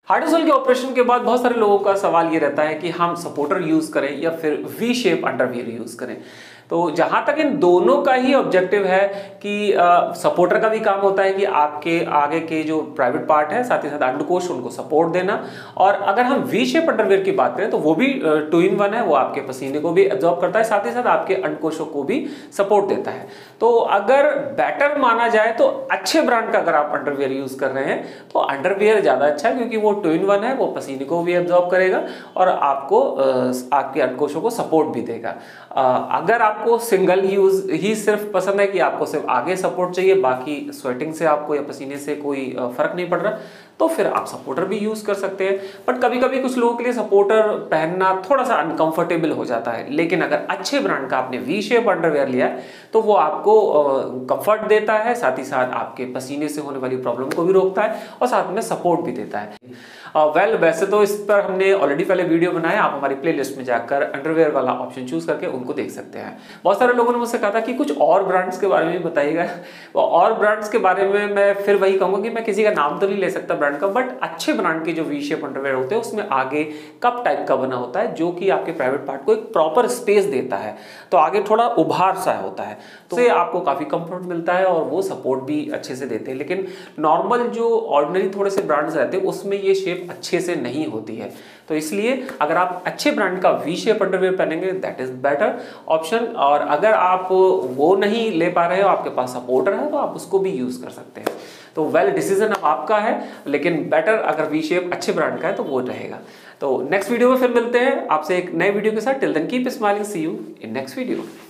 Hard के operation के बाद बहुत सारे लोगों का सवाल ये रहता है कि हम सपोर्टर यूज करें या फिर वी शेप अंडरवियर यूज करें। तो जहां तक इन दोनों का ही ऑब्जेक्टिव है कि सपोर्टर का भी काम होता है कि आपके आगे के जो प्राइवेट पार्ट है साथ ही साथ अंडकोश उनको सपोर्ट देना, और अगर हम वी शेप अंडरवियर की बात करें तो वो भी 2-in-1 है, वो आपके पसीने को भी एब्जॉर्ब करता है, साथ ही साथ आपके अंडकोशों को भी सपोर्ट देता है। तो अगर बेटर माना जाए तो अच्छे ब्रांड का अगर आप अंडरवियर यूज कर रहे हैं तो अंडरवियर ज्यादा अच्छा है, क्योंकि वो 2-in-1 है, वो पसीने को भी एब्जॉर्ब करेगा और आपको आपके अंडकोशों को सपोर्ट भी देगा। अगर आपको सिंगल यूज ही सिर्फ पसंद है कि आपको सिर्फ आगे सपोर्ट चाहिए, बाकी स्वेटिंग से आपको या पसीने से कोई फर्क नहीं पड़ रहा, तो फिर आप सपोर्टर भी यूज कर सकते हैं। बट कभी कभी कुछ लोगों के लिए सपोर्टर पहनना थोड़ा सा अनकंफर्टेबल हो जाता है, लेकिन अगर अच्छे ब्रांड का आपने वी शेप अंडरवियर लिया है तो वो आपको कंफर्ट देता है, साथ ही साथ आपके पसीने से होने वाली प्रॉब्लम को भी रोकता है और साथ में सपोर्ट भी देता है। वैसे तो इस पर हमने ऑलरेडी पहले वीडियो बनाया, आप हमारी प्लेलिस्ट में जाकर अंडरवियर वाला ऑप्शन चूज करके उनको देख सकते हैं। बहुत सारे लोगों ने मुझसे कहा था कि कुछ और ब्रांड्स के बारे में बताइएगा। और ब्रांड्स के बारे में मैं फिर वही कहूंगा कि मैं किसी का नाम तो नहीं ले सकता ब्रांड का, बट अच्छे ब्रांड के जो वी शेप अंडरवियर होते हैं उसमें आगे कप टाइप का बना होता है जो कि आपके प्राइवेट पार्ट को एक प्रॉपर स्पेस देता है, तो आगे थोड़ा उभार सा होता है, तो उससे आपको काफी कंफर्ट मिलता है और वो सपोर्ट भी अच्छे से देते हैं। लेकिन नॉर्मल जो ऑर्डिनरी थोड़े से ब्रांड्स रहते हैं उसमें ये शेप अच्छे से नहीं होती है, तो इसलिए अगर आप अच्छे ब्रांड का वी शेप अंडरवियर पहनेंगे दैट इज बेटर ऑप्शन। और अगर आप वो नहीं ले पा रहे हो, आपके पास सपोर्टर है, तो आप उसको भी यूज कर सकते हैं। तो वेल डिसीजन आपका है, लेकिन बेटर अगर वी शेप अच्छे ब्रांड का है तो वो रहेगा। तो नेक्स्ट वीडियो में फिर मिलते हैं आपसे एक नए वीडियो के साथ। Till then keep smiling, see you in next video.